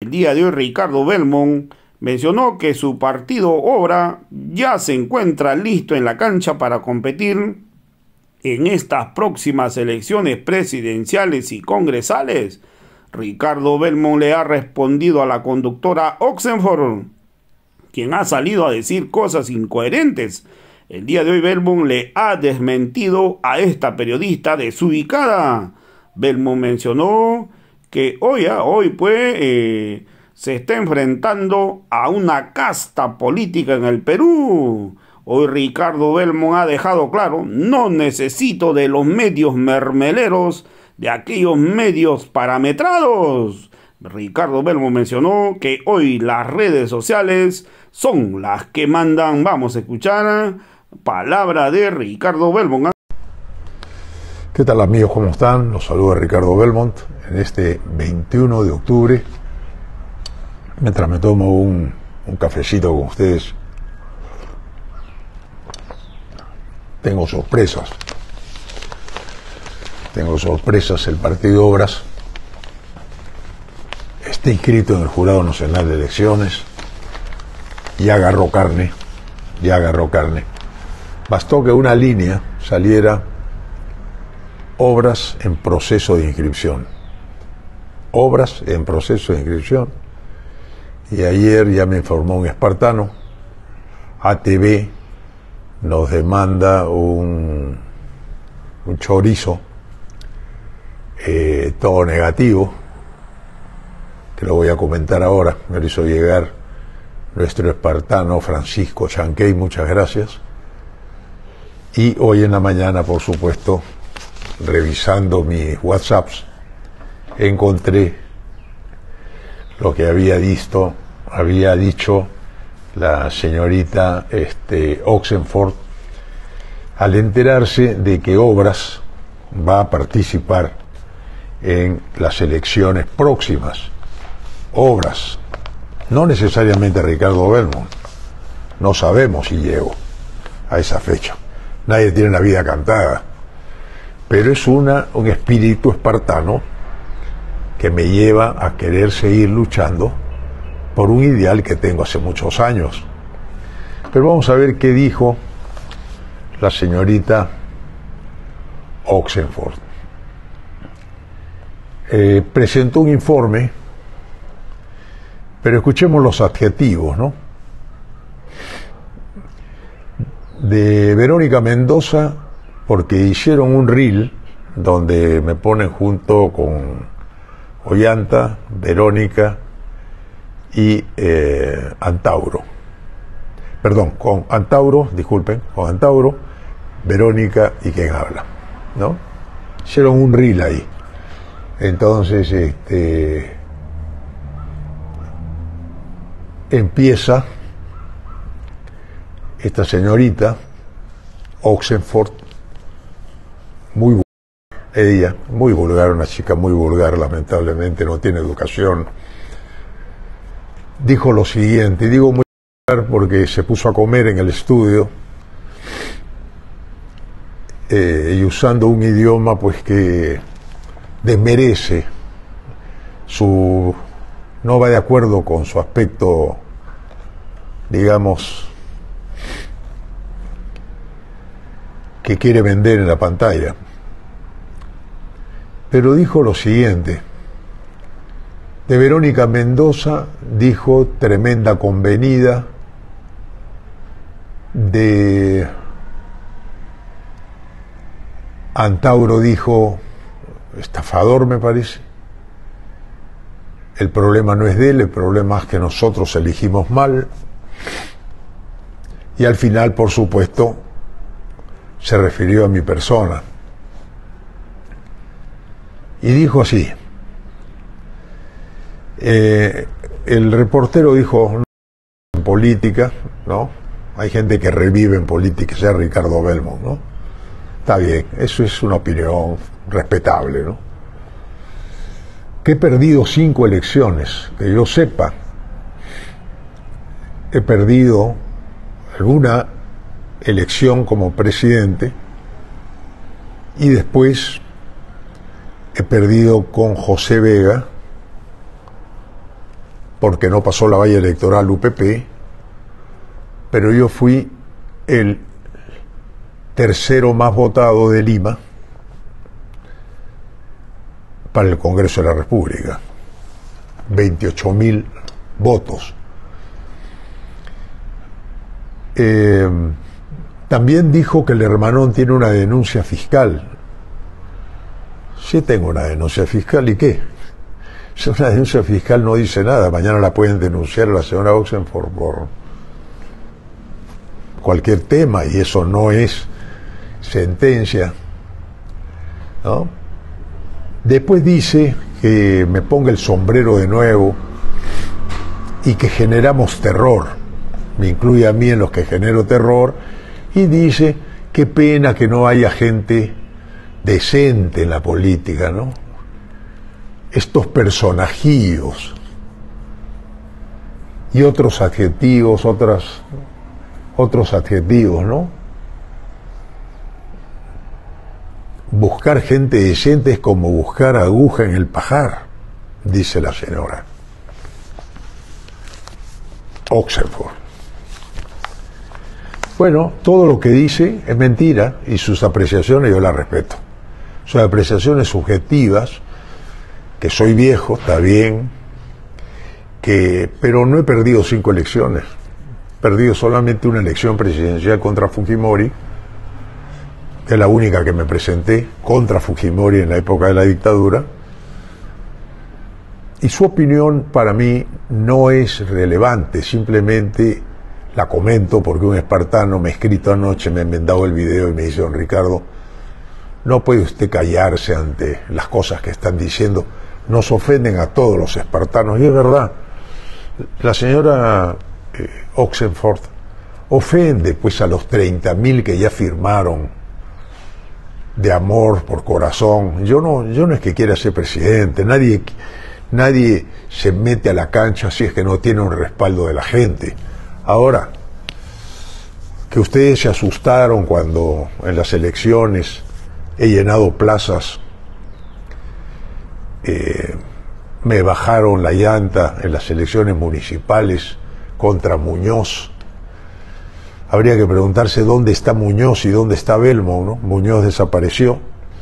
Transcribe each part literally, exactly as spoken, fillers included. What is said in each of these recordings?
El día de hoy Ricardo Belmont mencionó que su partido Obra ya se encuentra listo en la cancha para competir en estas próximas elecciones presidenciales y congresales. Ricardo Belmont le ha respondido a la conductora Oxenford, quien ha salido a decir cosas incoherentes. El día de hoy Belmont le ha desmentido a esta periodista desubicada. Belmont mencionó que hoy, hoy pues, eh, se está enfrentando a una casta política en el Perú. Hoy Ricardo Belmont ha dejado claro: no necesito de los medios mermeleros, de aquellos medios parametrados. Ricardo Belmont mencionó que hoy las redes sociales son las que mandan. Vamos a escuchar palabra de Ricardo Belmont. ¿Qué tal, amigos? ¿Cómo están? Los saluda Ricardo Belmont en este veintiuno de octubre. Mientras me tomo un, un cafecito con ustedes, tengo sorpresas. Tengo sorpresas. El Partido Obras está inscrito en el Jurado Nacional de Elecciones. Ya agarró carne. Ya agarró carne. Bastó que una línea saliera: Obras en proceso de inscripción. Obras en proceso de inscripción. Y ayer ya me informó un espartano, A T V nos demanda un, un chorizo, eh, todo negativo, que lo voy a comentar ahora. Me lo hizo llegar nuestro espartano Francisco Chanquey, muchas gracias. Y hoy en la mañana, por supuesto, revisando mis WhatsApps, encontré lo que había visto, había dicho la señorita este, Oxenford al enterarse de que Obras va a participar en las elecciones próximas. Obras, no necesariamente Ricardo Belmont, no sabemos si llego a esa fecha, nadie tiene la vida cantada, pero es una, un espíritu espartano que me lleva a querer seguir luchando por un ideal que tengo hace muchos años. Pero vamos a ver qué dijo la señorita Oxenford. Eh, presentó un informe, pero escuchemos los adjetivos, ¿no? De Verónica Mendoza, porque hicieron un reel donde me ponen junto con Ollanta, Verónica y eh, Antauro. Perdón, con Antauro, disculpen, con Antauro, Verónica y quien habla, ¿no? Hicieron un reel ahí. Entonces, este, empieza esta señorita Oxenford, muy vulgar, ella, muy vulgar, una chica muy vulgar, lamentablemente no tiene educación, dijo lo siguiente, y digo muy vulgar porque se puso a comer en el estudio eh, y usando un idioma pues que desmerece su, no va de acuerdo con su aspecto, digamos, que quiere vender en la pantalla. Pero dijo lo siguiente: de Verónica Mendoza dijo tremenda convenida, de Antauro dijo estafador, me parece. El problema no es de él, el problema es que nosotros elegimos mal. Y al final, por supuesto, se refirió a mi persona. Y dijo así, eh, el reportero dijo, en política, ¿no? Hay gente que revive en política, sea Ricardo Belmont, ¿no? Está bien, eso es una opinión respetable, ¿no? Que he perdido cinco elecciones, que yo sepa. He perdido alguna elección como presidente y después he perdido con José Vega porque no pasó la valla electoral U P P, pero yo fui el tercero más votado de Lima para el Congreso de la República. veintiocho mil votos. Eh, también dijo que el Hermanón tiene una denuncia fiscal. Sí tengo una denuncia fiscal, ¿y qué? Si una denuncia fiscal no dice nada, mañana la pueden denunciar a la señora Oxenford por cualquier tema y eso no es sentencia, ¿no? Después dice que me ponga el sombrero de nuevo y que generamos terror, me incluye a mí en los que genero terror, y dice qué pena que no haya gente decente en la política, ¿no? Estos personajillos y otros adjetivos, otras, otros adjetivos, ¿no? Buscar gente decente es como buscar aguja en el pajar, dice la señora Oxenford. Bueno, todo lo que dice es mentira y sus apreciaciones yo las respeto. Sus apreciaciones subjetivas, que soy viejo, está bien, que, pero no he perdido cinco elecciones. He perdido solamente una elección presidencial contra Fujimori, que es la única que me presenté contra Fujimori en la época de la dictadura, y su opinión para mí no es relevante, simplemente la comento porque un espartano me ha escrito anoche, me ha enmendado el video y me dice: don Ricardo, no puede usted callarse ante las cosas que están diciendo, nos ofenden a todos los espartanos, y es verdad. La señora eh, Oxenford ofende pues a los treinta mil que ya firmaron de amor por corazón. Yo no, yo no es que quiera ser presidente, nadie, nadie se mete a la cancha si es que no tiene un respaldo de la gente. Ahora, que ustedes se asustaron cuando en las elecciones he llenado plazas, eh, me bajaron la llanta en las elecciones municipales contra Muñoz. Habría que preguntarse dónde está Muñoz y dónde está Belmo, ¿no? Muñoz desapareció,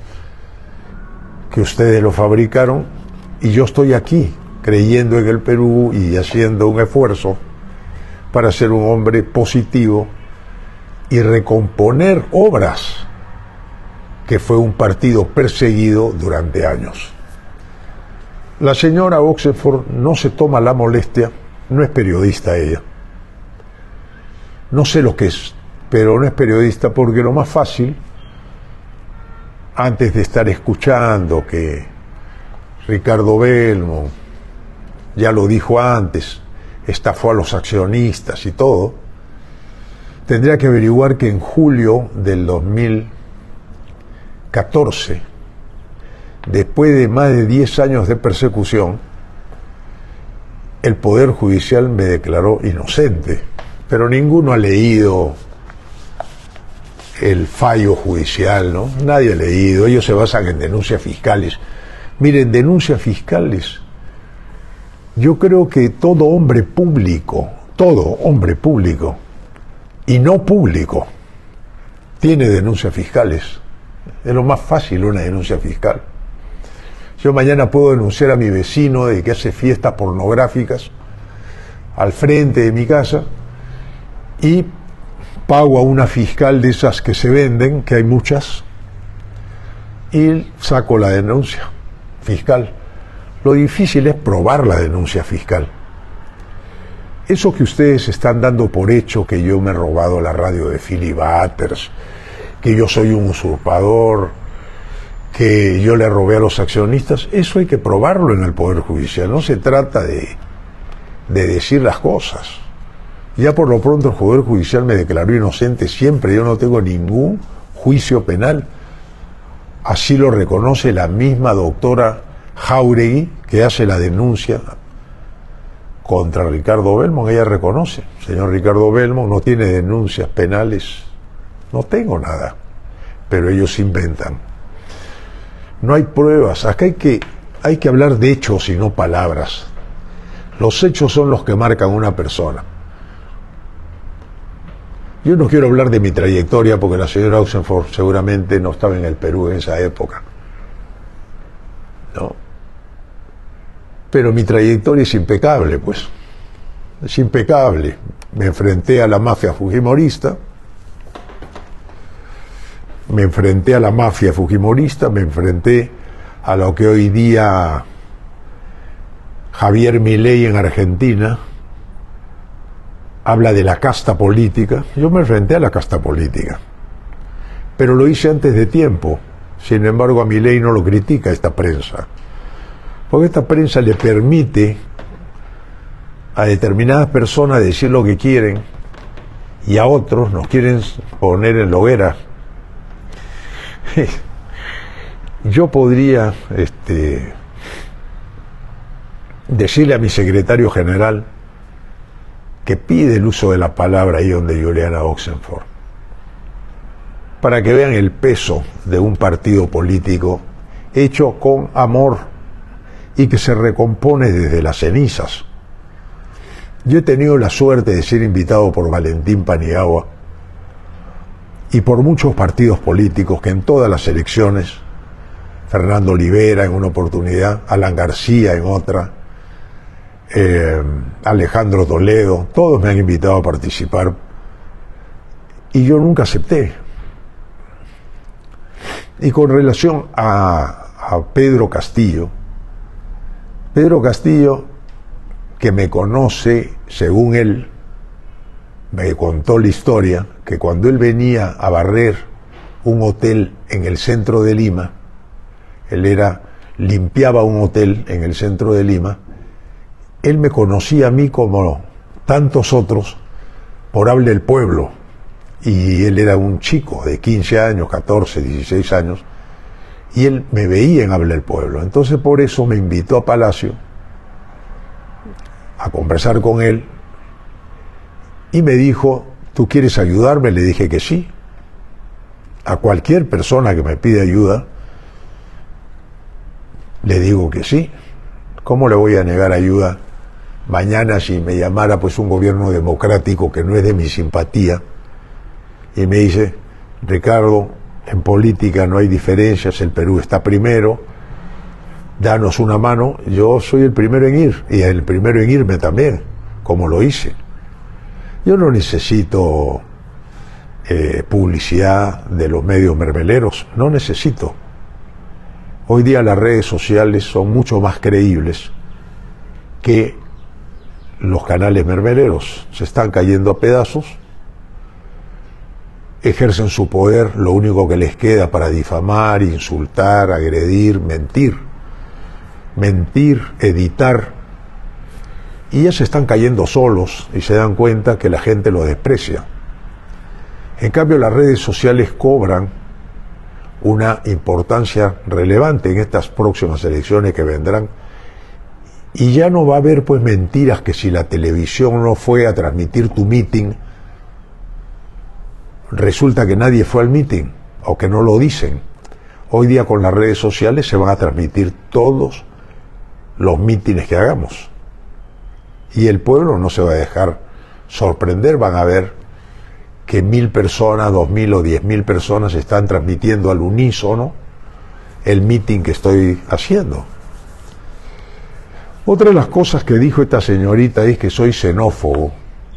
que ustedes lo fabricaron, y yo estoy aquí, creyendo en el Perú y haciendo un esfuerzo para ser un hombre positivo y recomponer obras que fue un partido perseguido durante años. La señora Oxenford no se toma la molestia, no es periodista ella, no sé lo que es, pero no es periodista, porque lo más fácil, antes de estar escuchando que Ricardo Belmo, ya lo dijo antes, estafó a los accionistas y todo, tendría que averiguar que en julio del dos mil catorce, después de más de diez años de persecución, el Poder Judicial me declaró inocente. Pero ninguno ha leído el fallo judicial, ¿no? Nadie ha leído, ellos se basan en denuncias fiscales. Miren, denuncias fiscales, yo creo que todo hombre público, todo hombre público y no público tiene denuncias fiscales. Es lo más fácil una denuncia fiscal. Yo mañana puedo denunciar a mi vecino de que hace fiestas pornográficas al frente de mi casa y pago a una fiscal de esas que se venden, que hay muchas, y saco la denuncia fiscal. Lo difícil es probar la denuncia fiscal. Eso que ustedes están dando por hecho, que yo me he robado la radio de Philly Butters, que yo soy un usurpador, que yo le robé a los accionistas, eso hay que probarlo en el Poder Judicial. No se trata de, de decir las cosas. Ya por lo pronto el Poder Judicial me declaró inocente siempre, yo no tengo ningún juicio penal. Así lo reconoce la misma doctora Jáuregui, que hace la denuncia contra Ricardo Belmo, ella reconoce: señor Ricardo Belmo no tiene denuncias penales, no tengo nada, pero ellos inventan. No hay pruebas, acá hay que, hay que hablar de hechos y no palabras. Los hechos son los que marcan una persona. Yo no quiero hablar de mi trayectoria porque la señora Oxenford seguramente no estaba en el Perú en esa época, ¿no? Pero mi trayectoria es impecable, pues. Es impecable. Me enfrenté a la mafia fujimorista, me enfrenté a la mafia fujimorista, me enfrenté a lo que hoy día Javier Milei en Argentina habla de la casta política. Yo me enfrenté a la casta política, pero lo hice antes de tiempo. Sin embargo, a Milei no lo critica esta prensa, porque esta prensa le permite a determinadas personas decir lo que quieren y a otros nos quieren poner en la hoguera. Yo podría este, decirle a mi secretario general que pide el uso de la palabra ahí donde Juliana Oxenford, para que vean el peso de un partido político hecho con amor y que se recompone desde las cenizas. Yo he tenido la suerte de ser invitado por Valentín Paniagua y por muchos partidos políticos que en todas las elecciones, Fernando Olivera en una oportunidad, Alan García en otra, eh, Alejandro Toledo, todos me han invitado a participar y yo nunca acepté. Y con relación a, a Pedro Castillo, Pedro Castillo, que me conoce, según él, me contó la historia, que cuando él venía a barrer un hotel en el centro de Lima, él era, limpiaba un hotel en el centro de Lima, él me conocía a mí como tantos otros por Habla del Pueblo, y él era un chico de quince años, catorce, dieciséis años, y él me veía en Habla del Pueblo. Entonces por eso me invitó a Palacio a conversar con él y me dijo, ¿tú quieres ayudarme? Le dije que sí. A cualquier persona que me pide ayuda le digo que sí. ¿Cómo le voy a negar ayuda mañana si me llamara pues un gobierno democrático que no es de mi simpatía y me dice, Ricardo, en política no hay diferencias, el Perú está primero, danos una mano? Yo soy el primero en ir, y el primero en irme también, como lo hice. Yo no necesito eh, publicidad de los medios mermeleros, no necesito. Hoy día las redes sociales son mucho más creíbles que los canales mermeleros. Se están cayendo a pedazos, ejercen su poder, lo único que les queda para difamar, insultar, agredir, mentir. mentir, editar, y ya se están cayendo solos y se dan cuenta que la gente los desprecia. En cambio, las redes sociales cobran una importancia relevante en estas próximas elecciones que vendrán, y ya no va a haber pues mentiras que si la televisión no fue a transmitir tu meeting, resulta que nadie fue al meeting, o que no lo dicen. Hoy día con las redes sociales se van a transmitir todos los mítines que hagamos y el pueblo no se va a dejar sorprender. Van a ver que mil personas, dos mil o diez mil personas están transmitiendo al unísono el mítin que estoy haciendo. Otra de las cosas que dijo esta señorita es que soy xenófobo,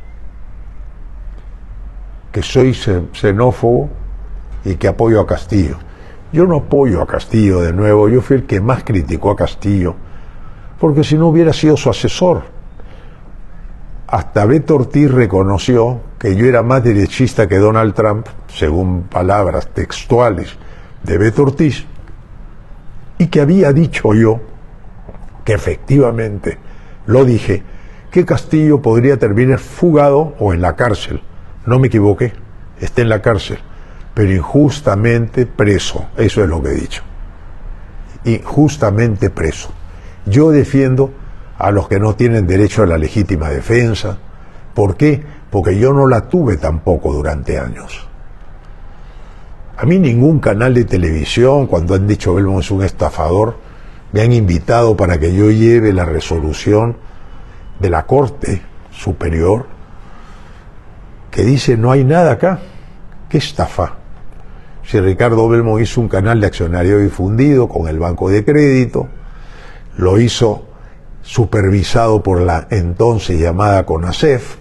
que soy xenófobo y que apoyo a Castillo. Yo no apoyo a Castillo de nuevo, yo fui el que más criticó a Castillo, porque si no hubiera sido su asesor. Hasta Beto Ortiz reconoció que yo era más derechista que Donald Trump, según palabras textuales de Beto Ortiz, y que había dicho yo, que efectivamente lo dije, que Castillo podría terminar fugado o en la cárcel. No me equivoqué, está en la cárcel, pero injustamente preso, eso es lo que he dicho, injustamente preso. Yo defiendo a los que no tienen derecho a la legítima defensa. ¿Por qué? Porque yo no la tuve tampoco durante años. A mí ningún canal de televisión, cuando han dicho Belmont es un estafador, me han invitado para que yo lleve la resolución de la Corte Superior que dice no hay nada acá. ¿Qué estafa? Si Ricardo Belmont hizo un canal de accionario difundido con el Banco de Crédito, lo hizo supervisado por la entonces llamada CONACEF,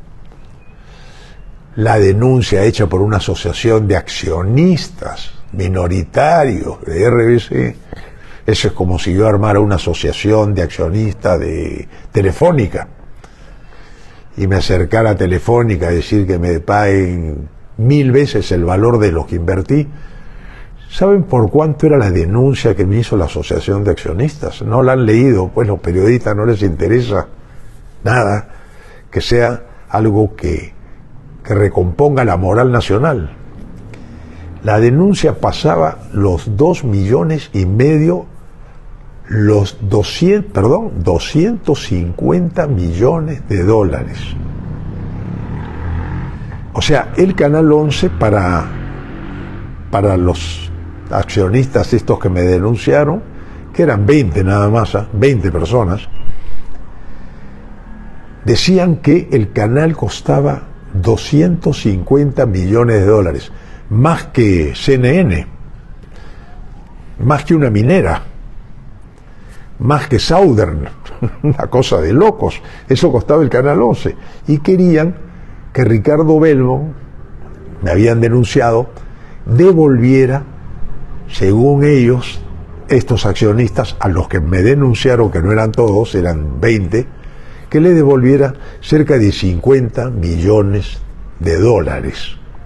la denuncia hecha por una asociación de accionistas minoritarios de R B C, eso es como si yo armara una asociación de accionistas de Telefónica y me acercara a Telefónica a decir que me paguen mil veces el valor de lo que invertí. ¿Saben por cuánto era la denuncia que me hizo la asociación de accionistas? No la han leído, pues los periodistas no les interesa nada que sea algo que, que recomponga la moral nacional. La denuncia pasaba los dos millones y medio, los doscientos, perdón, doscientos cincuenta millones de dólares. O sea, el Canal once para, para los accionistas estos que me denunciaron, que eran veinte nada más, ¿eh? veinte personas, decían que el canal costaba doscientos cincuenta millones de dólares, más que C N N, más que una minera, más que Southern, una cosa de locos. Eso costaba el Canal once. Y querían que Ricardo Belmont, me habían denunciado, devolviera, según ellos, estos accionistas, a los que me denunciaron, que no eran todos, eran veinte, que le devolviera cerca de cincuenta millones de dólares.